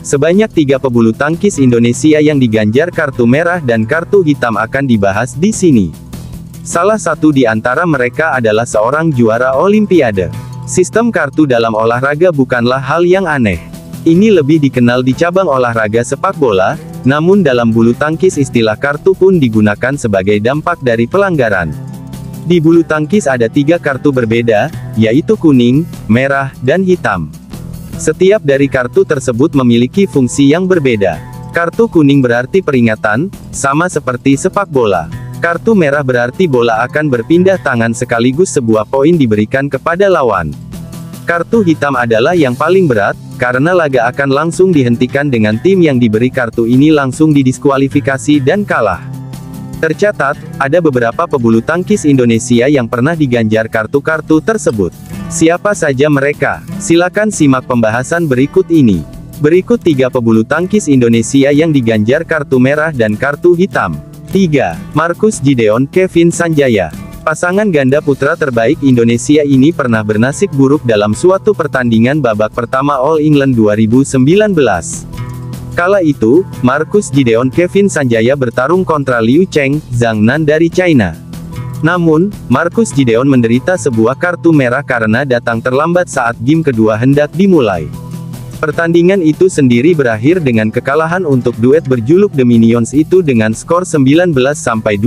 Sebanyak 3 pebulu tangkis Indonesia yang diganjar kartu merah dan kartu hitam akan dibahas di sini. Salah satu di antara mereka adalah seorang juara Olimpiade. Sistem kartu dalam olahraga bukanlah hal yang aneh. Ini lebih dikenal di cabang olahraga sepak bola, namun dalam bulu tangkis istilah kartu pun digunakan sebagai dampak dari pelanggaran. Di bulu tangkis ada 3 kartu berbeda, yaitu kuning, merah, dan hitam. Setiap dari kartu tersebut memiliki fungsi yang berbeda. Kartu kuning berarti peringatan, sama seperti sepak bola. Kartu merah berarti bola akan berpindah tangan sekaligus sebuah poin diberikan kepada lawan. Kartu hitam adalah yang paling berat, karena laga akan langsung dihentikan dengan tim yang diberi kartu ini langsung didiskualifikasi dan kalah. Tercatat, ada beberapa pebulu tangkis Indonesia yang pernah diganjar kartu-kartu tersebut. Siapa saja mereka? Silakan simak pembahasan berikut ini. Berikut 3 pebulu tangkis Indonesia yang diganjar kartu merah dan kartu hitam. 3. Marcus Gideon Kevin Sanjaya. Pasangan ganda putra terbaik Indonesia ini pernah bernasib buruk dalam suatu pertandingan babak pertama All England 2019. Kala itu, Marcus Gideon Kevin Sanjaya bertarung kontra Liu Cheng Zhang Nan dari China. Namun, Marcus Gideon menderita sebuah kartu merah karena datang terlambat saat game kedua hendak dimulai. Pertandingan itu sendiri berakhir dengan kekalahan untuk duet berjuluk The Minions itu dengan skor 19-21,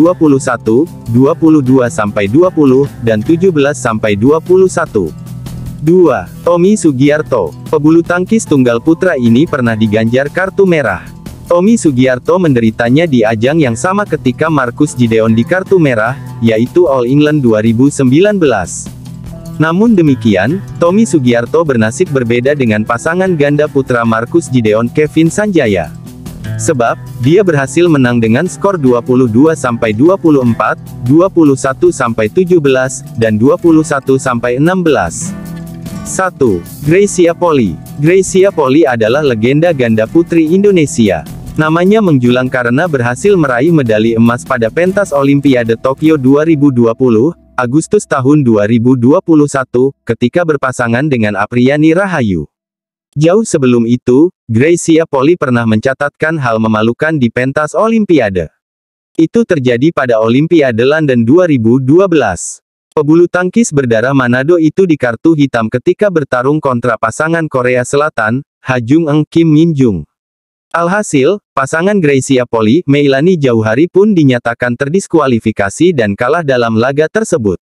22-20, dan 17-21. 2. Tommy Sugiarto. Pebulu tangkis tunggal putra ini pernah diganjar kartu merah. Tommy Sugiarto menderitanya di ajang yang sama ketika Marcus Gideon di kartu merah, yaitu All England 2019. Namun demikian, Tommy Sugiarto bernasib berbeda dengan pasangan ganda putra Marcus Gideon Kevin Sanjaya. Sebab, dia berhasil menang dengan skor 22-24, 21-17, dan 21-16. 1. Greysia Poli. Greysia Poli adalah legenda ganda putri Indonesia. Namanya menjulang karena berhasil meraih medali emas pada pentas Olimpiade Tokyo 2020, Agustus tahun 2021, ketika berpasangan dengan Apriani Rahayu. Jauh sebelum itu, Greysia Poli pernah mencatatkan hal memalukan di pentas Olimpiade. Itu terjadi pada Olimpiade London 2012. Pebulu tangkis berdarah Manado itu di kartu hitam ketika bertarung kontra pasangan Korea Selatan, Ha Jung Eun Kim Min Jung. Alhasil, pasangan Greysia Poli, Meilani Jauhari pun dinyatakan terdiskualifikasi dan kalah dalam laga tersebut.